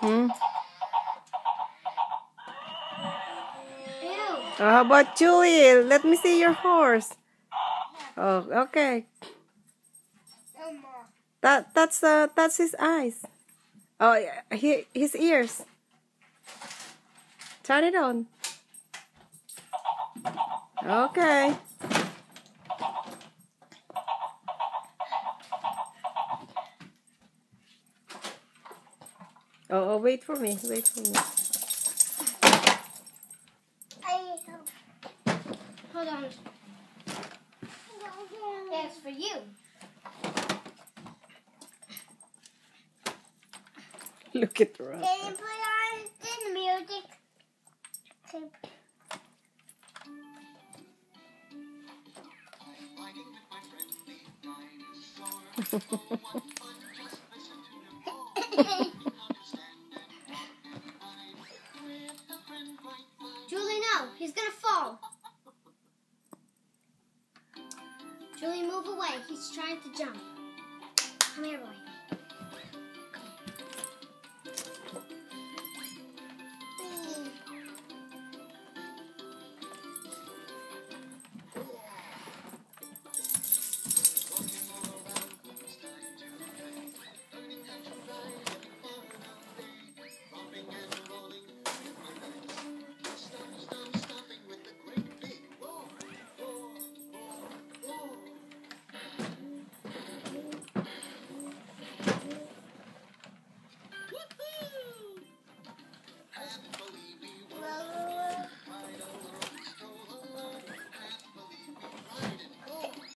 Mm-hmm. Ew. How about Julie? Let me see your horse. Oh, okay. No more. That's his eyes. Oh, yeah, his ears. Turn it on. Okay. Oh, wait for me. Wait for me. Hold on. That's for you. Look at her. Can you put on the music? Julie, no. He's gonna fall. Julie, move away. He's trying to jump. Come here, boy.